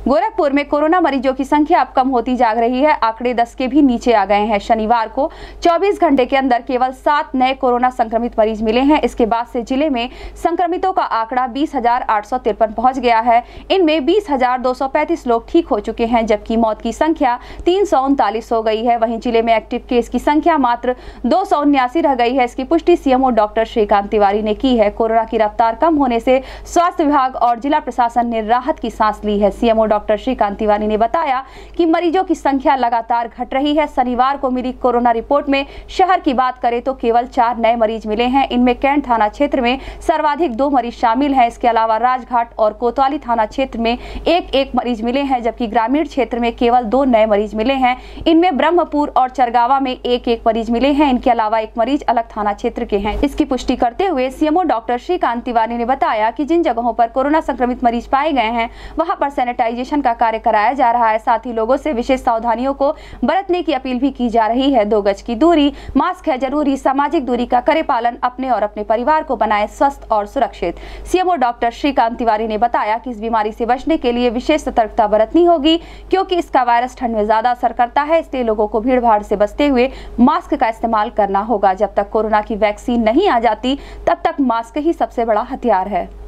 गोरखपुर में कोरोना मरीजों की संख्या अब कम होती जा रही है। आंकड़े 10 के भी नीचे आ गए हैं। शनिवार को 24 घंटे के अंदर केवल 7 नए कोरोना संक्रमित मरीज मिले हैं। इसके बाद से जिले में संक्रमितों का आंकड़ा 20,853 पहुंच गया है। इनमें 20,235 लोग ठीक हो चुके हैं, जबकि मौत की संख्या 339 हो गई है। वहीं जिले में एक्टिव केस की संख्या मात्र 279 रह गई है। इसकी पुष्टि सीएमओ डॉक्टर श्रीकांत तिवारी ने की है। कोरोना की रफ्तार कम होने से स्वास्थ्य विभाग और जिला प्रशासन ने राहत की सांस ली है। सीएमओ डॉक्टर श्रीकांत तिवारी ने बताया कि मरीजों की संख्या लगातार घट रही है। शनिवार को मिली कोरोना रिपोर्ट में शहर की बात करें तो केवल 4 नए मरीज मिले हैं। इनमें कैंट थाना क्षेत्र में सर्वाधिक 2 मरीज शामिल हैं। इसके अलावा राजघाट और कोतवाली थाना क्षेत्र में एक मरीज मिले हैं, जबकि ग्रामीण क्षेत्र में केवल 2 नए मरीज मिले हैं। इनमें ब्रह्मपुर और चरगावा में एक मरीज मिले हैं। इनके अलावा एक मरीज अलग थाना क्षेत्र के हैं। इसकी पुष्टि करते हुए सीएमओ डॉक्टर श्रीकांत तिवारी ने बताया कि जिन जगहों पर कोरोना संक्रमित मरीज पाए गए हैं वहां पर सैनिटाइजेशन का कार्य कराया जा रहा है। साथ ही लोगों से विशेष सावधानियों को बरतने की अपील भी की जा रही है। 2 गज की दूरी, मास्क है जरूरी, सामाजिक दूरी का करें पालन, अपने और अपने परिवार को बनाए स्वस्थ और सुरक्षित। सीएमओ डॉक्टर श्रीकांत तिवारी ने बताया कि इस बीमारी से बचने के लिए विशेष सतर्कता बरतनी होगी, क्योंकि इसका वायरस ठंड में ज्यादा असर करता है। इसलिए लोगों को भीड़ भाड़ से बचते हुए मास्क का इस्तेमाल करना होगा। जब तक कोरोना की वैक्सीन नहीं आ जाती तब तक मास्क ही सबसे बड़ा हथियार है।